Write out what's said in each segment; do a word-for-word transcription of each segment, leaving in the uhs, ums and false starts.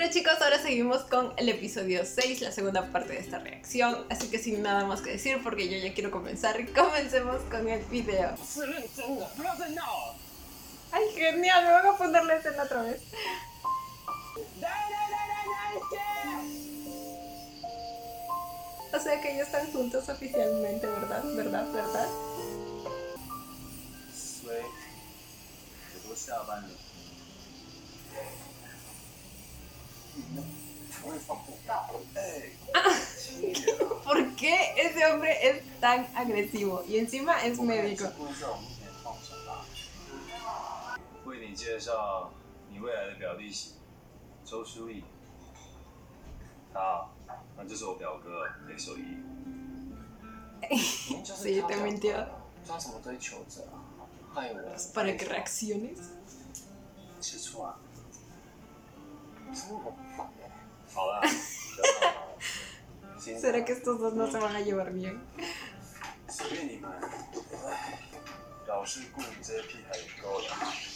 Bueno chicos, ahora seguimos con el episodio seis, la segunda parte de esta reacción. Así que sin nada más que decir, porque yo ya quiero comenzar, comencemos con el video. Ay, genial, me van a poner la escena otra vez. O sea que ellos están juntos oficialmente, ¿verdad? ¿Verdad? ¿Verdad? 所以我都下班了，我也放不大。哎， ¿Por qué ese hombre es tan agresivo? Y encima es médico. 为你介绍你未来的表弟媳周书义，他，那就是我表哥雷守一。 Sí, te mintió. 抓什么追求者啊？害我。 Para que reacciones. 吃醋啊！真的很烦哎。好了。 ¿Será que estos dos no se van a llevar bien? 随便你们，哎，老是顾你这些屁孩也够了。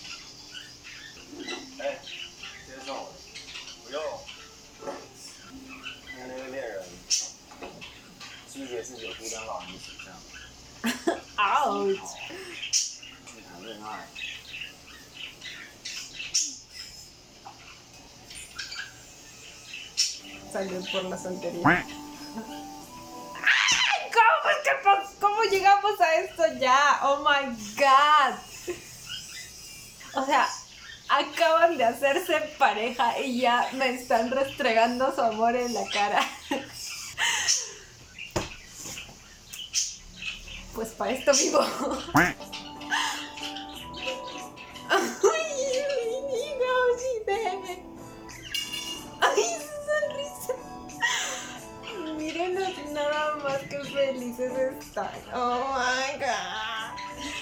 哎，接送我，不用。那那个恋人，是不是也是有孤单老人的形象 Ouch. 去谈恋爱。 Salud por la soltería. ¡Ay! ¿Cómo, es que, ¿Cómo llegamos a esto ya? Oh my god. O sea, acaban de hacerse pareja y ya me están restregando su amor en la cara. Pues para esto vivo. Nada más que felices están. Oh my god.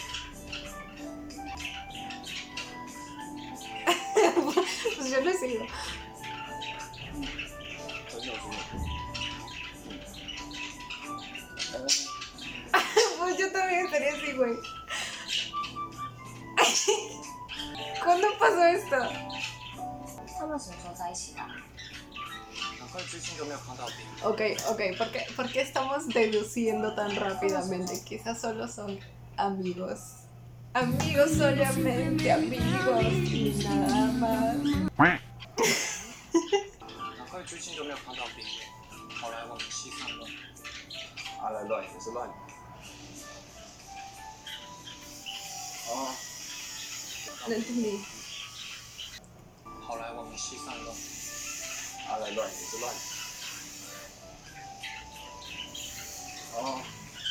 Pues yo lo he seguido. Pues yo también estaría así, güey. ¿Cuándo pasó esto? 他们什么时候在一起的？ Ok, ok, ¿por qué, ¿por qué estamos deduciendo tan rápidamente? Quizás solo son amigos. Amigos solamente, amigos y nada más. 难怪最近都没有看到冰点，好来往西看乱。阿来乱也是乱。哦。 No entendí. 好来往西看乱。 阿来乱也是乱。哦。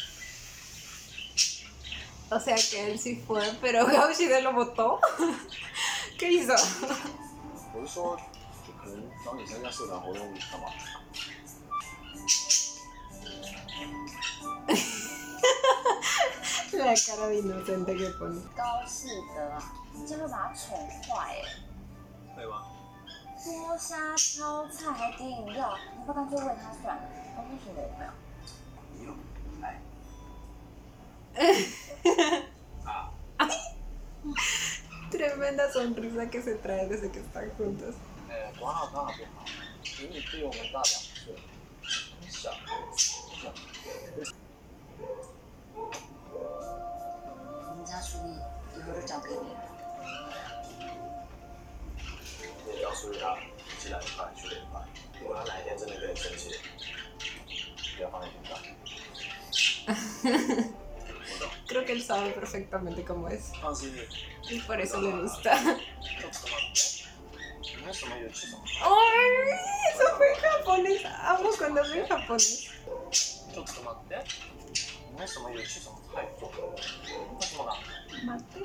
O sea que él sí fue, pero Gauchide lo votó. ¿Qué hizo? 我是说，就可能找你参加社团活动干嘛？ La cara de inocente que pone. 高士德啊，你真的把他宠坏哎！ 会吗？ 剥虾、挑菜还点饮料，你不干脆喂他算了，他不说我有没有？ 你有，来。啊。 Tremenda sonrisa que se trae desde que están juntos. 哎，管好他好不好？比你比我们大两岁，很小，小。 我们家书艺以后就交给你了。 你也告诉他，既然快去联班，如果他哪一天真的跟你生气，不要放在心上。 Creo que él sabe perfectamente cómo es. 放心， Y por eso le gusta. 你为什么有这种？ ¡Ay! Eso fue en japonés. Amo cuando veo en japonés. 就怎么的？你为什么有这种态度？为什么呢？ Mate.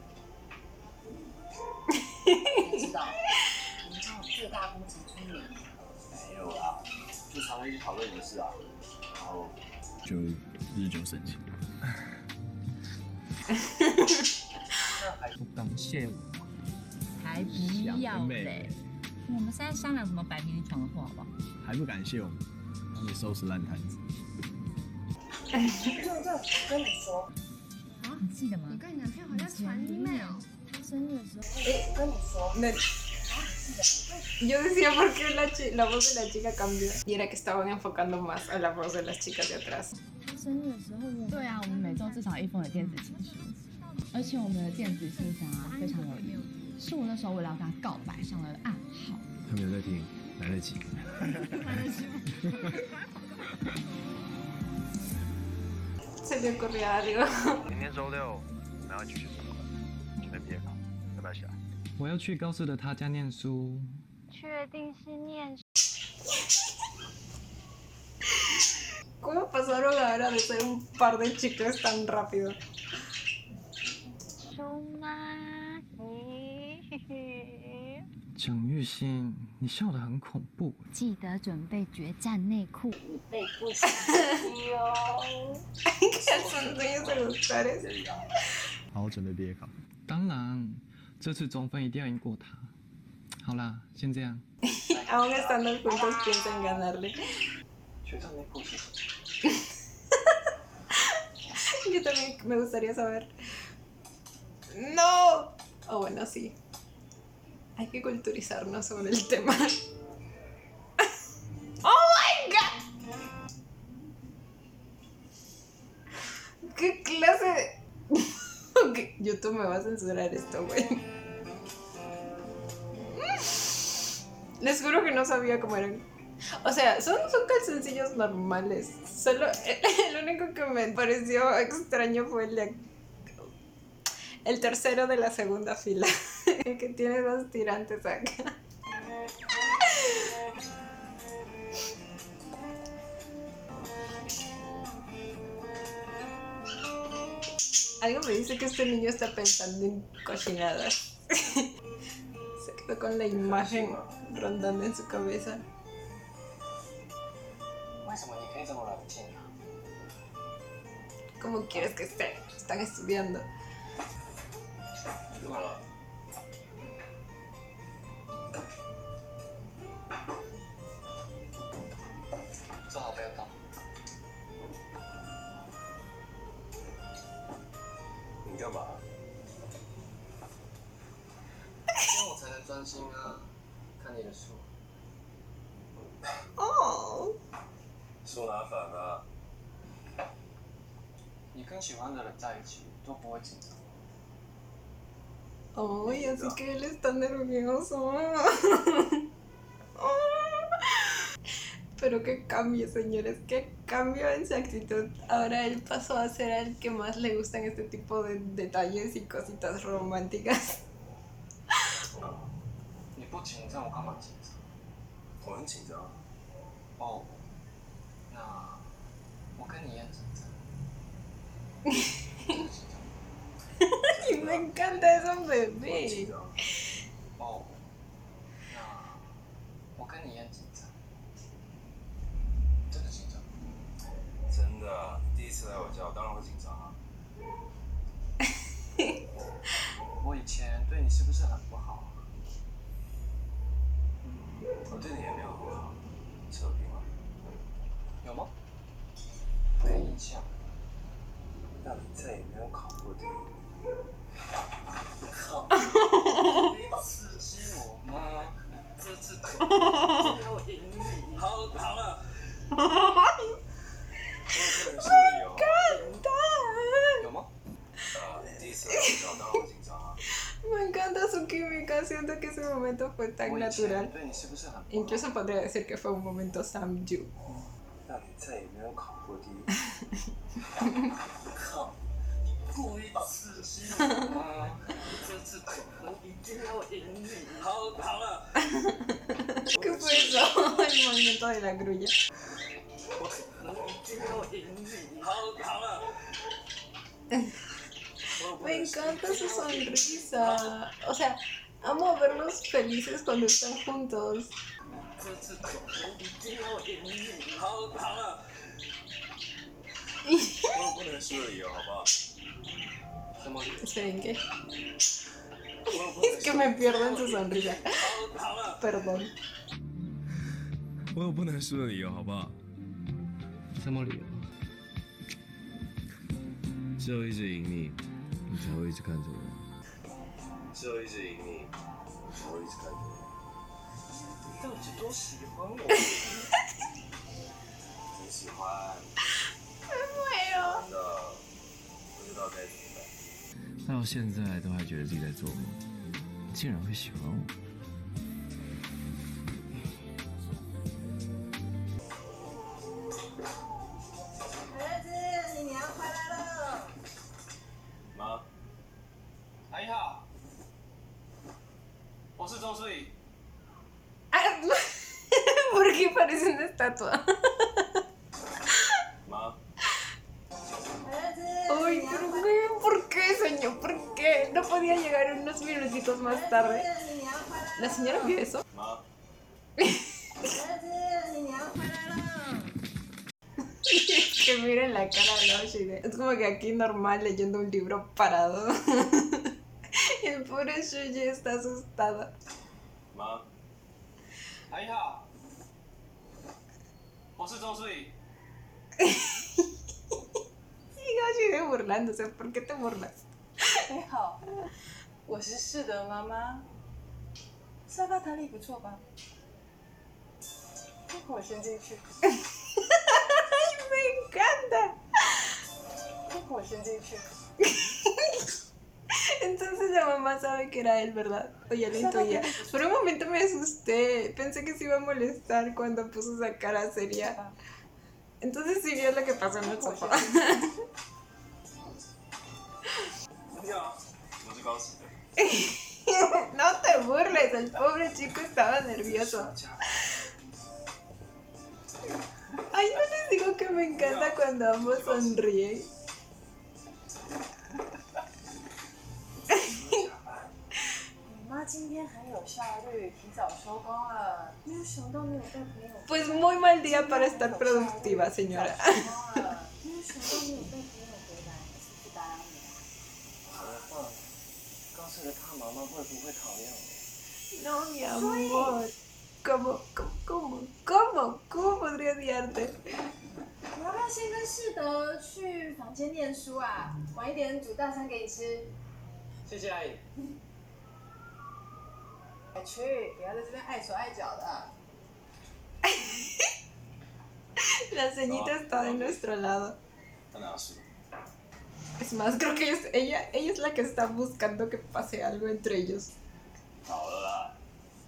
你知道，你知道最大工程村里没有啦，就常常一起讨论你的事啊，然后就日久生情。 那还不感谢我， 才不要嘞！我们现在商量什么摆平床的话好不好？ 还不感谢我，帮你收拾烂摊子。 对对，跟你说， 啊，你记得吗？ 你跟你男朋友好像传 email， 他生日的时候，哎，跟你说， No. 啊， Yo decía por qué la, chi- la voz de la chica cambió. Y era que estaban enfocando más a la voz de las chicas de atrás. 生日的时候我对啊，我们每周至少一封的电子情书，而且我们的电子信箱啊非常有意义，是我那时候为了要跟他告白上了暗号。 他没有在听，来得及。 Se le ocurrió algo. 明天周六，我们要一起去什么？准备毕业考，要不要一起来？ 我要去高四的他家念书。 确定是念 ¿Cómo pasaron ahora de ser un par de chicos tan rápido? 书吗？ 蒋玉兴，你笑得很恐怖。 记得准备决战内裤。背不起哦。 Son sueños de gustar. 好好准备毕业考。 当然，这次总分一定要赢过他。好啦，先这样。 Aún estando juntos piensan ganarle. 决战内裤是什么？ Yo también me gustaría saber. ¡No! Oh, bueno, sí. Hay que culturizarnos sobre el tema. ¡Oh my god! ¿Qué clase de.? Ok, YouTube me va a censurar esto, güey. Les juro que no sabía cómo eran. O sea, son, son calzoncillos normales. Solo el, el único que me pareció extraño fue el de el tercero de la segunda fila. El que tiene dos tirantes acá. Algo me dice que este niño está pensando en cochinadas. Se quedó con la imagen rondando en su cabeza. 为什么你可以这么冷静啊？ ¿Cómo quieres que esté? Están estudiando. 怎么了？做好不要动。你干嘛？这样我才能专心啊，看你的书。 Oh. 说哪反啊？你跟喜欢的人在一起都不会紧张。 Ay, así que él está nervioso. Pero qué cambio, señores, qué cambio en su actitud. Ahora él pasó a ser el que más le gustan este tipo de detalles y cositas románticas. 你不紧张，我干嘛紧张？我很紧张。哦，那我跟你一样紧张。 Y me encanta eso, bebé. 哦，那我跟你一样紧张。真的紧张？真的，第一次来我家，我当然会紧张啊。我以前对你是不是很不好啊？我对你也没有很好，扯平了。有吗？没印象。那你再也没有考过第一。 靠！你刺激我吗？这次肯定要赢你！好，好了。我有是有。有吗？啊，第一次来我家，当然会紧张啊。Me encanta su química, siento que ese momento fue tan natural. Incluso podría decir que fue un momento Sam Yu. 那你再也没有考过第一。靠！ 故意刺激我吗？这次我一定要赢你！好，好了。¿Qué fue eso? El movimiento de la grulla. 我一定要赢你！好，好了。Me encanta su sonrisa. O sea, amo verlos felices cuando están juntos. 这次我一定要赢你！好，好了。我有不能输的理由，好不好？ Esperen, ¿qué? Es que me pierdo en su sonrisa. Perdón. 我有不能输的理由，好不好？ 什么理由？ 只有一直赢你，你才会一直看着我。 只有一直赢你，才会一直看着我。 到底多喜欢我？很喜欢。 没有。 真的不知道该怎么办。 到现在都还觉得自己在做梦，竟然会喜欢我。 儿子，你娘回来了。 妈，阿姨好，我是周思怡。 Ah, ¿por qué parece una estatua? Ma. Ay, pero qué, ¿por qué, señor? ¿Por qué? No podía llegar unos minutitos más tarde. ¿La señora vio eso? Ma. Que miren la cara de Yoshide. Es como que aquí normal leyendo un libro parado. El pobre Shuji está asustado. Ma. 阿姨好，我是周思怡。 Sigue Yoshide burlándose. ¿Por qué te burlas? 你好，我是世德妈妈。沙发弹力不错吧？我先进去。 Me encanta. 我先进去。 Entonces la mamá sabe que era él, ¿verdad? O ya lo intuía. Por un momento me asusté. Pensé que se iba a molestar cuando puso esa cara seria. Entonces sí vio lo que pasó en el sofá. No te burles, el pobre chico estaba nervioso. Ay, no les digo que me encanta cuando ambos sonríen. 妈今天很有效率，提早收工了。没有想到你有带朋友。 Pues muy mal día para estar productiva, señora. 没有想到你有带朋友回来，是不是答应你？ 好的话，告诉了他妈妈会不会讨厌我？ No, mi amor. ¿Cómo, cómo, cómo, cómo, cómo podría odiarte? 你要不要先跟世德去房间念书啊？晚一点煮大餐给你吃。 谢谢阿姨。 去，不要在这边碍手碍脚的。 La ceñita está de nuestro lado. Es más, creo que es ella, ella es la que está buscando que pase algo entre ellos. 好了啦。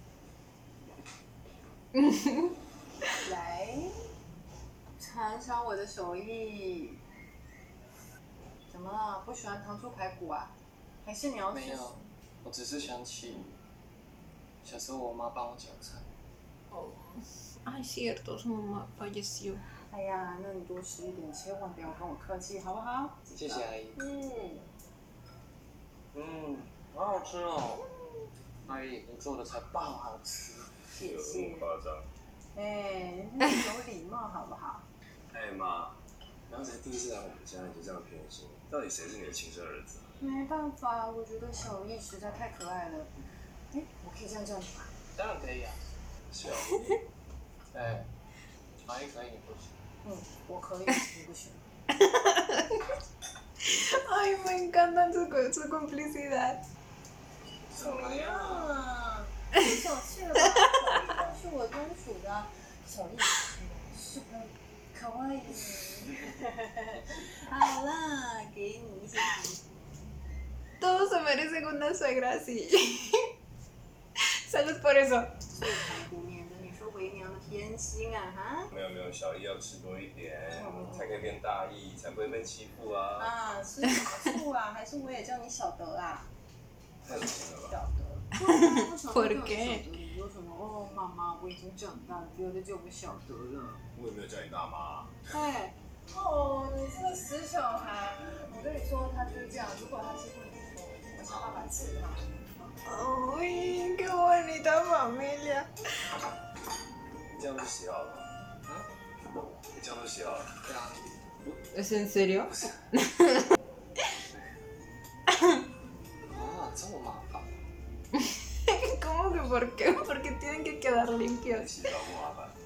来，尝尝我的手艺。怎么了？不喜欢糖醋排骨啊？还是你要吃？ 没有，我只是想起小时候我妈帮我夹菜。 Oh. Ay, cierto, su mamá falleció. 哎呀，那你多吃一点，千万不要跟我客气，好不好？ 谢谢阿姨。 嗯。 嗯，好好吃哦。阿姨，你做的菜爆好吃。 谢谢。 夸张。 哎，你有礼貌好不好？ 哎妈，刚才第一次来我们家你就这样偏心，到底谁是你的亲生儿子啊？ 没办法，我觉得小易实在太可爱了。哎，我可以这样叫你吗？ 当然可以啊。 小易。 哎，阿姨可以，你不行。 嗯，我可以，你不行。 Ay, me encanta su, su complicidad. 怎么样？太小气了吧？小易是我专属的，小易是不是可爱？好啦，给你一些。 Todos se merecen una suegra así. Salud por eso. 最残酷面的，你说为娘的偏心啊，哈？ 没有没有，小易要吃多一点，才可以变大易，才不会被欺负啊。 啊，吃啥醋啊？还是我也叫你小德啊？ 太恶心了吧？ 小德。 ¿Por qué？ 你说什么？哦，妈妈，我已经长大了，不要再叫我小德了。 我也没有叫你大妈。 哎，哦，你这个死小孩！我跟你说，他就是这样，如果他欺负你，我想办法治他。 Uy, qué bonita familia. 这样就洗好了。嗯？这样就洗好了。对啊。 ¿Es en serio? 啊，这么麻烦。 ¿Cómo que por qué? Porque tienen que quedar limpios. 洗澡不麻烦。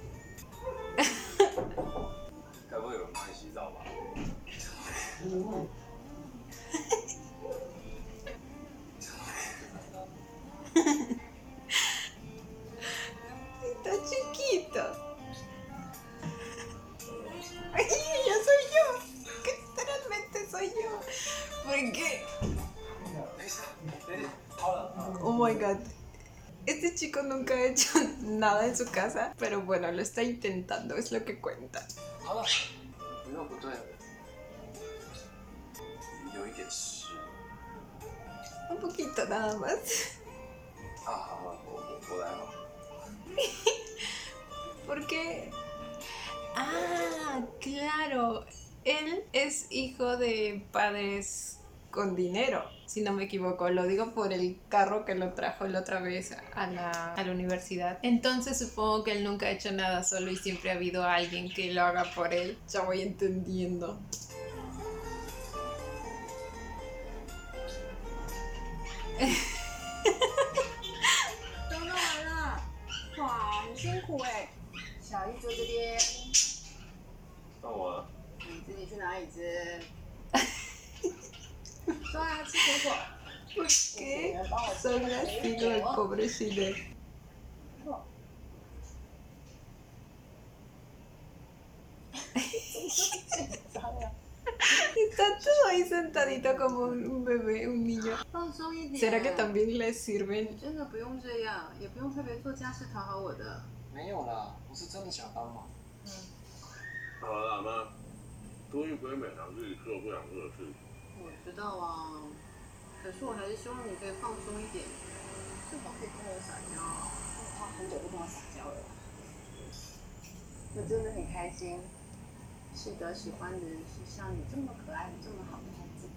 该不会有人帮你洗澡吧？ chico nunca ha hecho nada en su casa, pero bueno, lo está intentando, es lo que cuenta. 好了，没有不对了。 有一点湿。 Un poquito nada más. 啊，好了，我我我来了。 Porque... Ah, claro. Él es hijo de padres con dinero, si no me equivoco. Lo digo por el carro que lo trajo la otra vez a la, a la universidad. Entonces supongo que él nunca ha hecho nada solo y siempre ha habido alguien que lo haga por él. Ya voy entendiendo. 都弄完了，哇，很辛苦哎。小易坐这边， 到我了。 你自己去拿椅子。说啊，吃水果。 ¿Por qué son así con el pobre Chile? Está todo ahí sentadito como un bebé, un niño. 放松一点。 ¿Será que también le sirven? 真的不用这样，也不用特别做家事讨好我的。 没有啦，我是真的想帮忙。 嗯。 好了，妈，多余不会勉强自己做不想做的事情。 我知道啊，可是我还是希望你可以放松一点，至少可以跟我撒娇。他很久不跟我撒娇了，我真的很开心。是的，喜欢的人是像你这么可爱、这么好的孩子。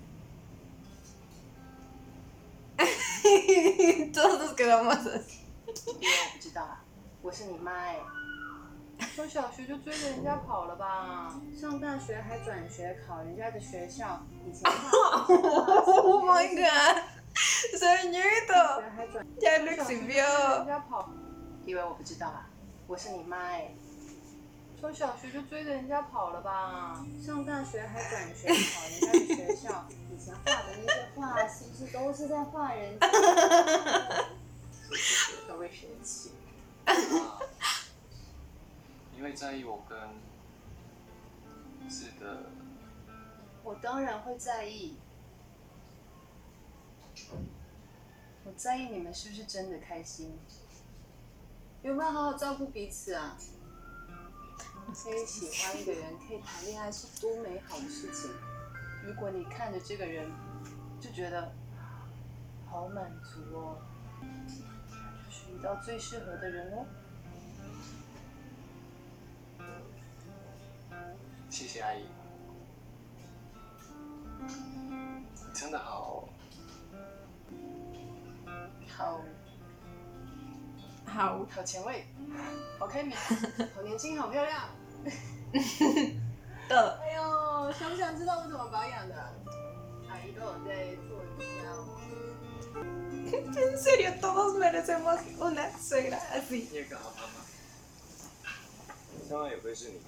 Todos nos quedamos así. 因为我不知道啊，我是你妈哎。从小学就追着人家跑了吧？上大学还转学考人家的学校，以前 Oh my god, señorito, ya lo exhibió. 人家跑，以为我不知道啊？我是你妈哎。从小学就追着人家跑了吧？上大学还转学考人家的学校，以前画的那些画是不是都是在画人家？都会生气。 你会在意我跟是的？ 我当然会在意。我在意你们是不是真的开心，有没有好好照顾彼此啊？可以喜欢一个人，可以谈恋爱，是多美好的事情。如果你看着这个人，就觉得好满足哦，那就是遇到最适合的人哦。 谢谢阿姨，你真的好好好好前卫，好开明，好年轻，好漂亮。 Todo. 哎呦，想不想知道我怎么保养的？阿姨都有在做瑜伽哦。 En serio, todos merecemos una suegra así. 你也刚好妈妈。 将来也会是你。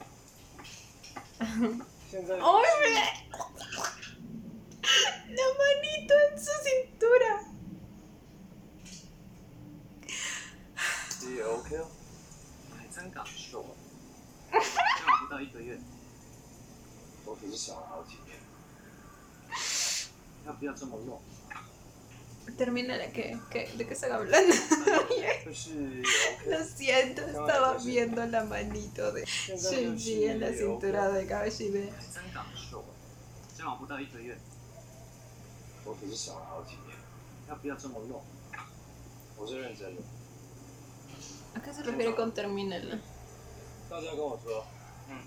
现在。 ¡Oye! La manito en su cintura. 也 OK 哦。 还真敢说，交往不到一个月， 我可是想了好几年。 要不要这么弄？ Termínala, ¿qué? ¿Qué? ¿De qué están hablando? 就是 OK。 Lo siento, estaba viendo la manito de Shinji en la cintura de Kawashide. 还真敢说，交往不到一个月， 我可是想了好几年。 要不要这么弄？ 我是认真的。 ¿A qué se refiere con termínala? 大家跟我说。 嗯。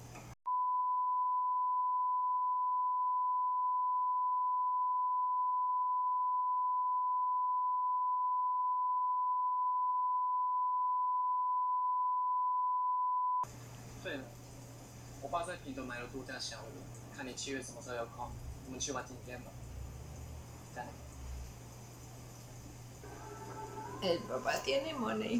对了，我爸在屏东买了度假小屋，看你七月什么时候有空，我们去玩几天吧。在。 El papá tiene money.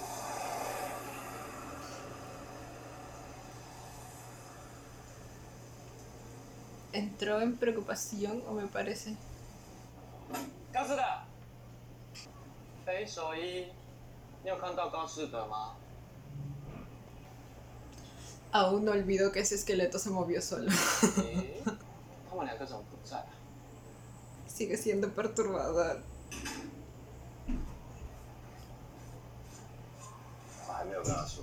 Entró en preocupación, o me parece. 高士德，飞手一，你有看到高士德吗？ Aún no olvido que ese esqueleto se movió solo. 他们两个怎么不在？ Sigue siendo perturbador. 有跟他说。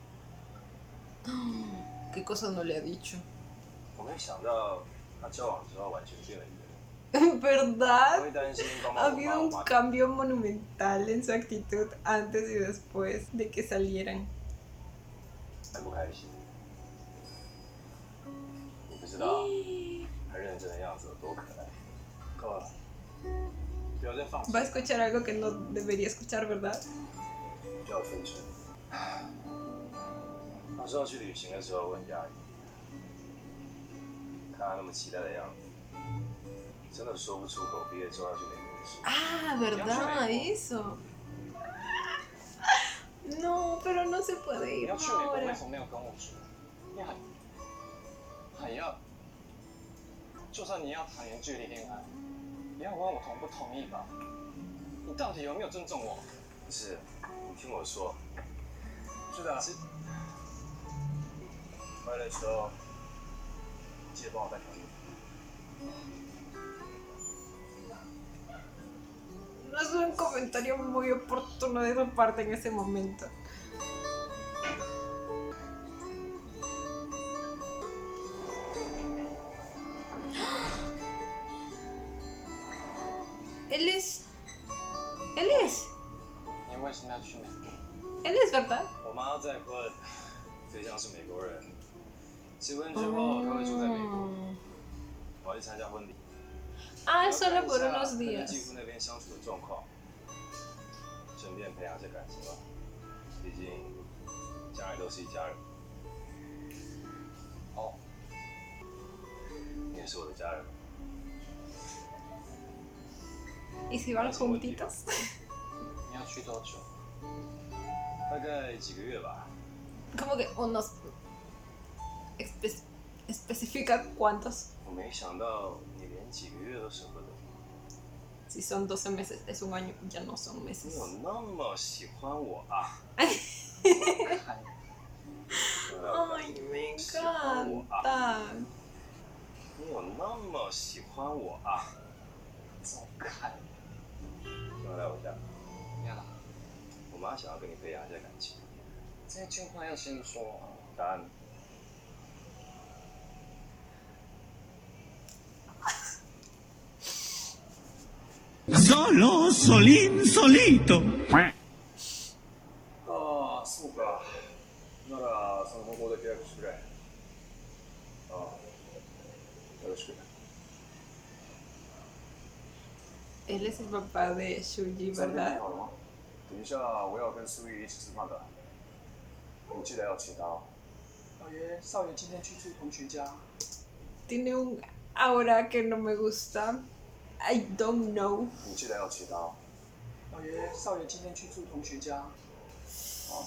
¿Qué cosa no le ha dicho? 我没想到他交往之后完全变了一个人。 ¿Verdad? 会担心帮 Ha 忙我 habido 妈我 un 妈。 cambio monumental en su actitud antes y después de que salieran. 很不开心。你不知道他认真的样子有多可爱。够了，不要再放肆。 Va a escuchar algo que no debería escuchar, ¿verdad? 叫分寸。有时候去旅行的时候我很压抑，看他那么期待的样子，真的说不出口毕业之后要去美国的事。 Ah, ¿verdad? Eso. No, pero no se puede 你 ir 要去美国，为 ahora. 什么没有跟我说？你还还要，就算你要谈远距离恋爱，也要问我同不同意吧？你到底有没有尊重我？ 不是，你听我说， 是的， 是回来的时候记得帮我带条衣服。 No es un comentario muy oportuno de su parte en ese momento. Él es... Él es... 你为什么要去美国？ Él es, ¿verdad? 我妈再婚，对象是美国人，结婚之后她会住在美国，我要去参加婚礼。 Ah, es solo por 看 unos 一下跟 días. 继父那边相处的状况，顺便培养些感情吧。毕竟将来都是一家人。 哦， 你也是我的家人。 ¿Y si van juntitos? 你要去多久？ 大概几个月吧。 Como que unos... espe- especifica cuántos. 我没想到你连几个月都舍不得。 Si son doce meses, es un año, ya no son 你 meses. 有那么喜欢我啊？ Ay, me encanta. 你有那么喜欢我啊？ 走开！ 要不要来我家？ 不要了， 我妈想要跟你培养一下感情。 这句话要先说。 答案。 Solo, solín, solito. ああ、そうか。ならその方向で契約してくれ。ああ、よろしく。 Él es el papá de Shuji, 三天 ¿verdad? 订好了吗？等一下我要跟苏玉一起吃饭的，你记得要请他哦。 老爷，少爷今天去住同学家。 Tiene un aura que no me gusta. I don't know. 你记得要请他哦。 老爷，少爷今天去住同学家。 好。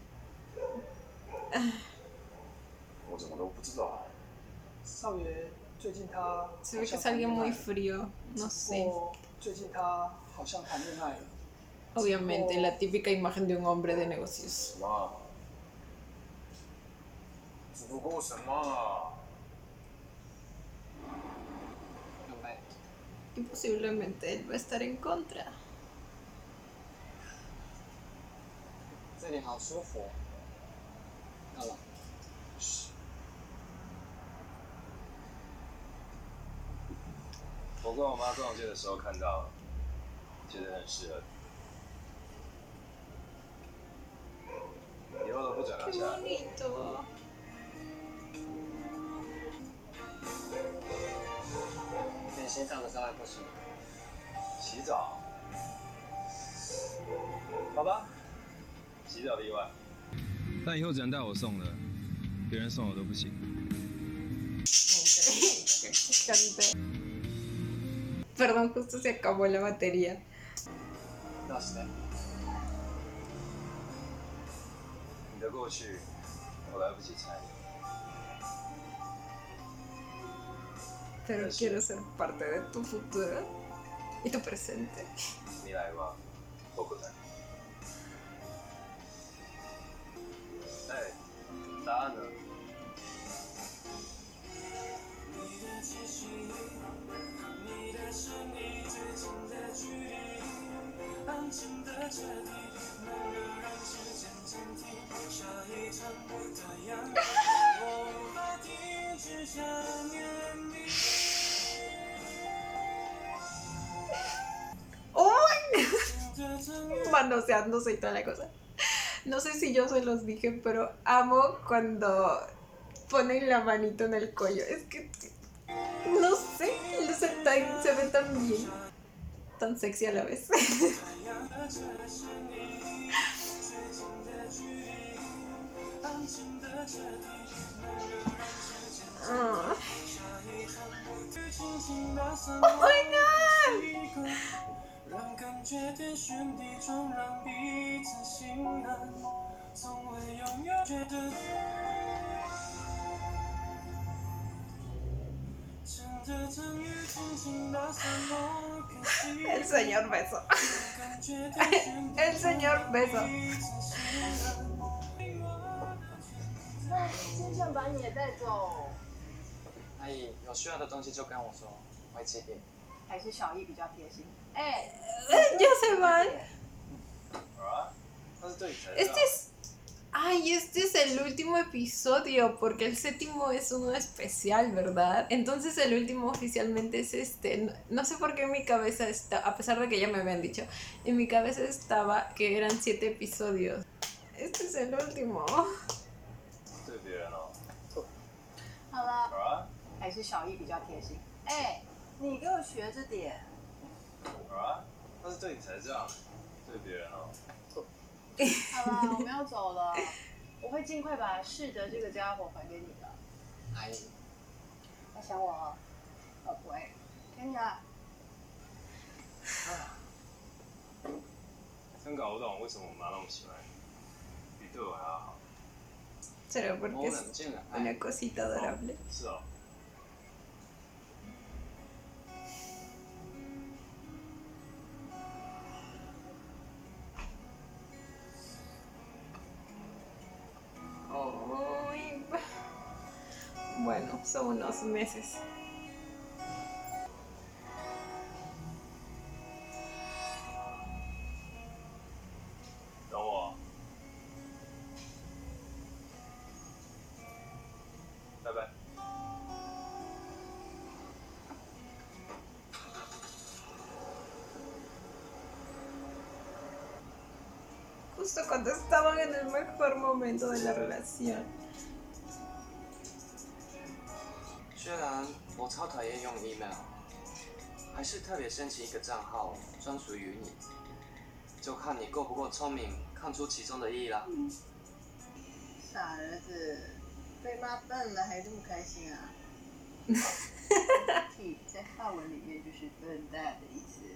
我怎么都不知道啊？ 少爷最近他 Se ve que es alguien muy frío. No sé. 最近他好像谈恋爱了。 Obviamente, la típica imagen de un hombre de negocios. 什么？只不过什么？ Y posiblemente él va a estar en contra. 这里好舒服。好了。 我跟我妈逛街的时候看到，觉得很适合你。以后都不准拿 Qué 下来。 bonito. 连洗澡的时候还不行。 洗澡？好吧，洗澡例外。 但以后只能带我送的，别人送我都不行。 Canté. Perdón, justo se acabó la batería. 那是的。 你的过去，我来不及猜。 Pero quiero ser parte de tu futuro y tu presente. 未来は僕だ。哎，答案呢？ ¡Oh my God! Manoseándose y toda la cosa. No sé si yo se los dije, pero amo cuando ponen la manito en el cuello. Es que, no sé, se, tan, se ve tan bien, tan sexy a la vez. Oh. Oh my God! 让感觉天旋地转，让彼此心安，从未拥有觉得。El señor beso. El señor beso. 那先生把你也带走。 阿姨，有需要的东西就跟我说，我会寄给你。 还是小易比较贴心。哎， Ya se van. Este es... Ay, este es el último episodio, porque el séptimo es uno especial, ¿verdad? Entonces el último oficialmente es este. No, no sé por qué en mi cabeza está, a pesar de que ya me habían dicho, en mi cabeza estaba que eran siete episodios. Este es el último. 对别人哦。 好了，还是小易比较贴心。哎，你给我学着点。 啊，他是对你才这样，对别人哦。 好了，我们要走了，我会尽快把世德这个家伙还给你的。 阿姨， 要想我哦？哦，不会，给你了。 真搞不懂为什么我妈那么喜欢你，比对我还要好。 Será porque es una cosita adorable. 是哦。 Bueno, son unos meses. Justo cuando estaban en el mejor momento de la relación. 虽然我超讨厌用 email， 还是特别申请一个账号专属于你，就看你够不够聪明，看出其中的意义啦。 傻儿子，被骂笨了还这么开心啊？T 在法文里面就是笨蛋的意思。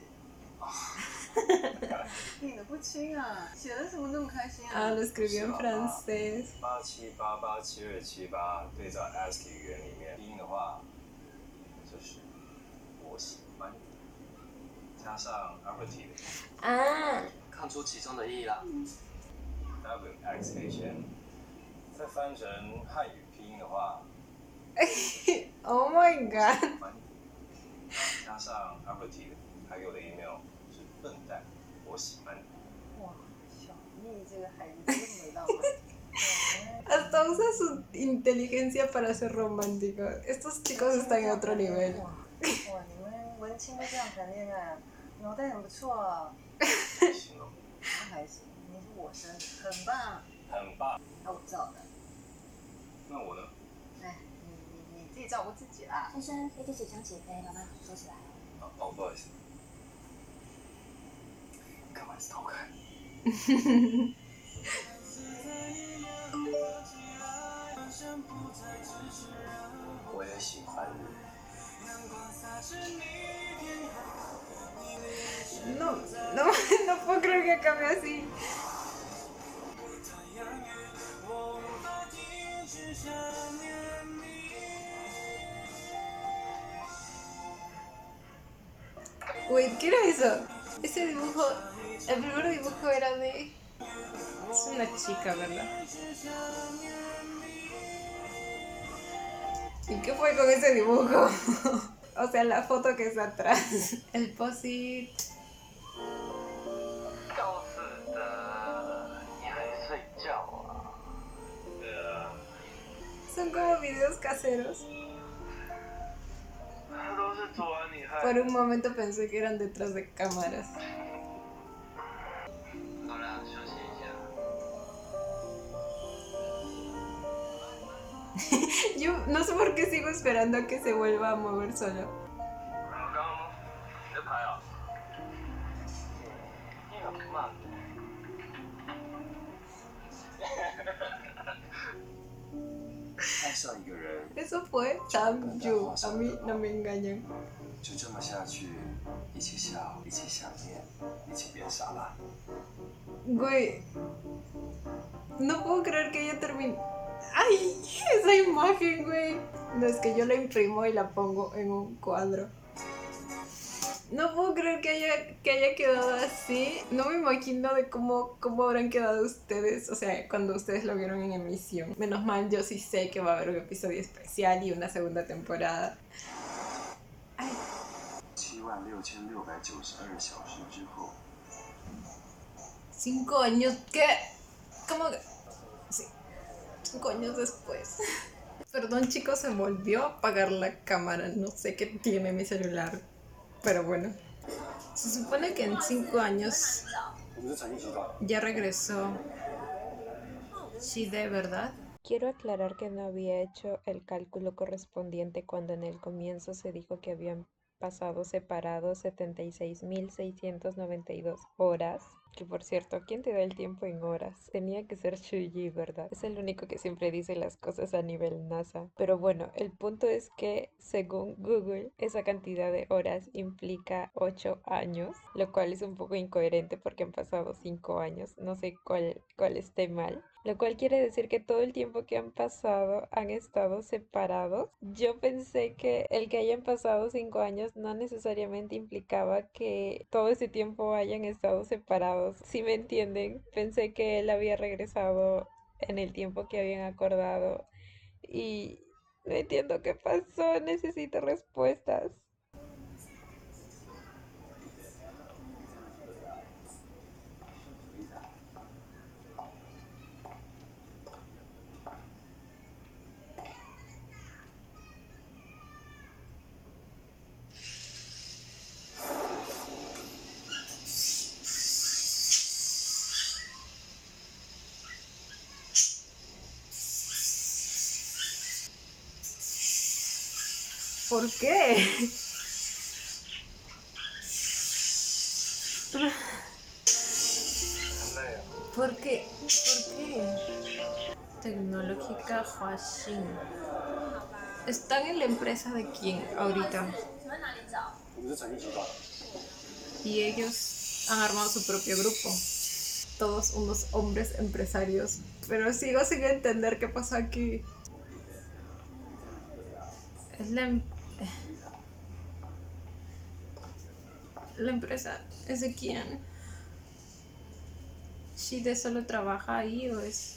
你的不清啊，写的怎么那么开心啊 Ah, lo escribió en francés. 八七八八七二七八对照 A S C I I 语言里面拼音的话，就是我喜欢你，加上 affirmative。 啊。 看出其中的意义啦。 W X H N， 再翻成汉语拼音的话。 Oh my god！ 加上 affirmative， 还给我的 email 是笨蛋，我喜欢你。 哇，小蜜这个孩子这么浪漫。 Hasta usa su inteligencia para ser romántico. Estos chicos están en otro nivel. 哇，你们文青都这样谈恋爱，脑袋很不错啊。 行了。 那还行，你是我生的，很棒。 很棒。 那我造的。 那我呢？ 哎，你你你自己照顾自己啦。 先生，飞机即将起飞，麻烦收起来。 哦哦，不好意思。干嘛一直偷看？我也喜欢你。 No, no, no puedo creer que acabe así. Wait, ¿qué era eso? Ese dibujo, el primer dibujo era de... Es una chica, ¿verdad? ¿Y qué fue con ese dibujo? O sea, la foto que está atrás. El posit. 赵四的，你还睡觉啊？ videos caseros. Por un momento pensé que eran detrás de cámaras. Yo no sé por qué sigo esperando a que se vuelva a mover solo. 爱上一个人， Eso fue Tamju. A mí no me engañan. 就这么下去，一起笑，一起想念，一起变傻了。 Güey, no puedo creer que ella terminó. ¡Ay! Esa imagen, güey. No, es que yo la imprimo y la pongo en un cuadro. No puedo creer que haya, que haya quedado así. No me imagino de cómo, cómo habrán quedado ustedes. O sea, cuando ustedes lo vieron en emisión. Menos mal, yo sí sé que va a haber un episodio especial y una segunda temporada. Ay. 七万六千六百九十二小时之后。 Cinco años, ¿qué? ¿Cómo que? Sí, cinco años después. Perdón, chicos, se volvió a apagar la cámara. No sé qué tiene mi celular. Pero bueno. Se supone que en cinco años ya regresó Shide, ¿verdad? Quiero aclarar que no había hecho el cálculo correspondiente cuando en el comienzo se dijo que habían pasado separados setenta y seis mil seiscientas noventa y dos horas. Que por cierto, ¿quién te da el tiempo en horas? Tenía que ser Shuji, ¿verdad? Es el único que siempre dice las cosas a nivel NASA. Pero bueno, el punto es que, según Google, esa cantidad de horas implica ocho años, lo cual es un poco incoherente porque han pasado cinco años. No sé cuál, cuál esté mal. Lo cual quiere decir que todo el tiempo que han pasado han estado separados. Yo pensé que el que hayan pasado cinco años no necesariamente implicaba que todo ese tiempo hayan estado separados. Si me entienden, pensé que él había regresado en el tiempo que habían acordado y no entiendo qué pasó, necesito respuestas. ¿Por qué? ¿Por qué? ¿Por qué? Tecnológica Huaxin. ¿Están en la empresa de quién ahorita? Y ellos han armado su propio grupo. Todos unos hombres empresarios. Pero sigo sin entender qué pasó aquí. Es la, em- la empresa es de quién. ¿Shide solo trabaja ahí o es...?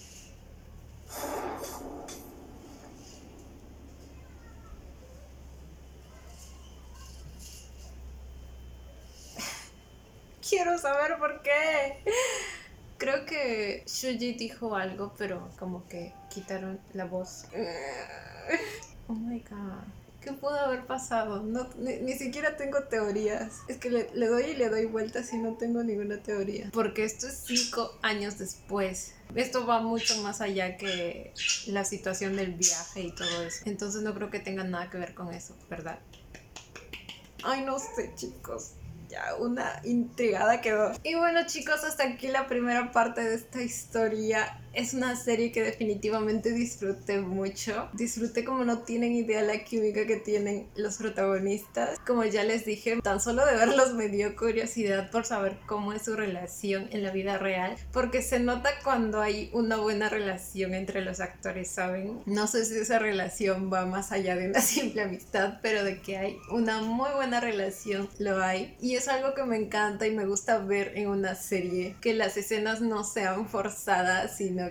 Quiero saber por qué. Creo que Shuji dijo algo, pero como que quitaron la voz. Oh my god. ¿Qué pudo haber pasado? No, ni, ni siquiera tengo teorías. Es que le, le doy y le doy vueltas y no tengo ninguna teoría. Porque esto es cinco años después. Esto va mucho más allá que la situación del viaje y todo eso. Entonces no creo que tenga nada que ver con eso, ¿verdad? Ay, no sé, chicos. Ya una intrigada quedó. Y bueno, chicos, hasta aquí la primera parte de esta historia. Es una serie que definitivamente disfruté mucho. Disfruté como no tienen idea la química que tienen los protagonistas. Como ya les dije, tan solo de verlos me dio curiosidad por saber cómo es su relación en la vida real. Porque se nota cuando hay una buena relación entre los actores, ¿saben? No sé si esa relación va más allá de una simple amistad, pero de que hay una muy buena relación, lo hay. Y es algo que me encanta y me gusta ver en una serie. Que las escenas no sean forzadas, sino que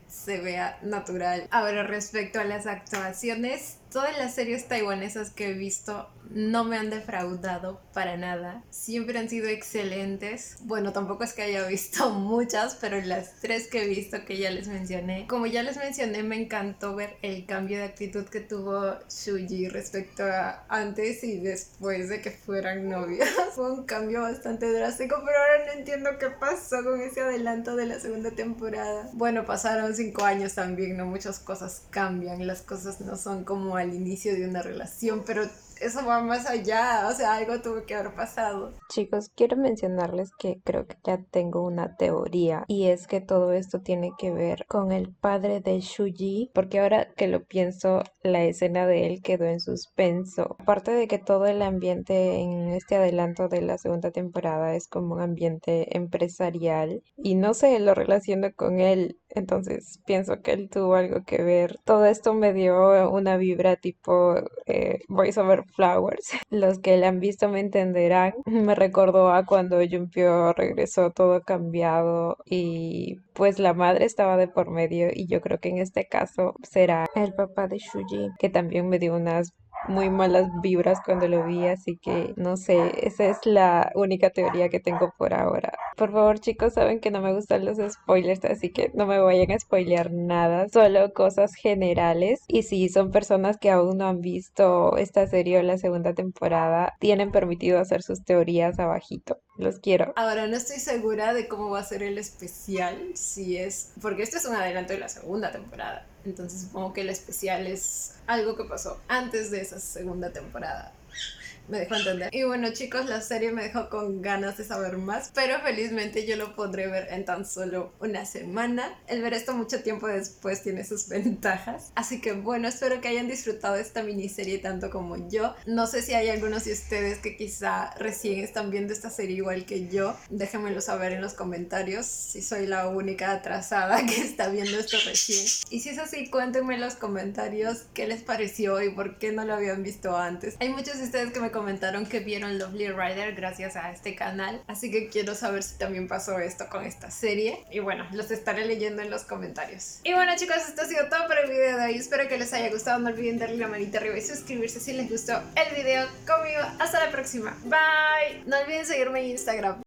se vea natural. Ahora, respecto a las actuaciones, todas las series taiwanesas que he visto no me han defraudado para nada. Siempre han sido excelentes. Bueno, tampoco es que haya visto muchas, pero las tres que he visto que ya les mencioné. Como ya les mencioné, me encantó ver el cambio de actitud que tuvo Shuji respecto a antes y después de que fueran novios. Fue un cambio bastante drástico, pero ahora no entiendo qué pasó con ese adelanto de la segunda temporada. Bueno, pasaron cinco años también, ¿no? Muchas cosas cambian, las cosas no son como al inicio de una relación, pero eso va más allá, o sea, algo tuvo que haber pasado. Chicos, quiero mencionarles que creo que ya tengo una teoría y es que todo esto tiene que ver con el padre de Shuji, porque ahora que lo pienso, la escena de él quedó en suspenso. Aparte de que todo el ambiente en este adelanto de la segunda temporada es como un ambiente empresarial y no sé, lo relaciono con él. Entonces pienso que él tuvo algo que ver. Todo esto me dio una vibra tipo eh, Voice Over Flowers. Los que la han visto me entenderán. Me recordó a cuando Jumpio regresó todo cambiado y pues la madre estaba de por medio y yo creo que en este caso será el papá de Shuji, que también me dio unas muy malas vibras cuando lo vi, así que no sé, esa es la única teoría que tengo por ahora. Por favor, chicos, saben que no me gustan los spoilers, así que no me vayan a spoilear nada, solo cosas generales. Y si son personas que aún no han visto esta serie o la segunda temporada, tienen permitido hacer sus teorías abajito. Los quiero. Ahora no estoy segura de cómo va a ser el especial, si es... porque esto es un adelanto de la segunda temporada. Entonces supongo que el especial es algo que pasó antes de esa segunda temporada. Me dejó entender. Y bueno, chicos, la serie me dejó con ganas de saber más, pero felizmente yo lo podré ver en tan solo una semana. El ver esto mucho tiempo después tiene sus ventajas. Así que bueno, espero que hayan disfrutado esta miniserie tanto como yo. No sé si hay algunos de ustedes que quizá recién están viendo esta serie igual que yo. Déjenmelo saber en los comentarios si soy la única atrasada que está viendo esto recién. Y si es así, cuéntenme en los comentarios qué les pareció y por qué no lo habían visto antes. Hay muchos de ustedes que me comentaron que vieron Lovely Rider gracias a este canal, así que quiero saber si también pasó esto con esta serie y bueno, los estaré leyendo en los comentarios. Y bueno, chicos, esto ha sido todo por el video de hoy. Espero que les haya gustado, no olviden darle la manita arriba y suscribirse si les gustó el video conmigo. Hasta la próxima, bye. No olviden seguirme en Instagram.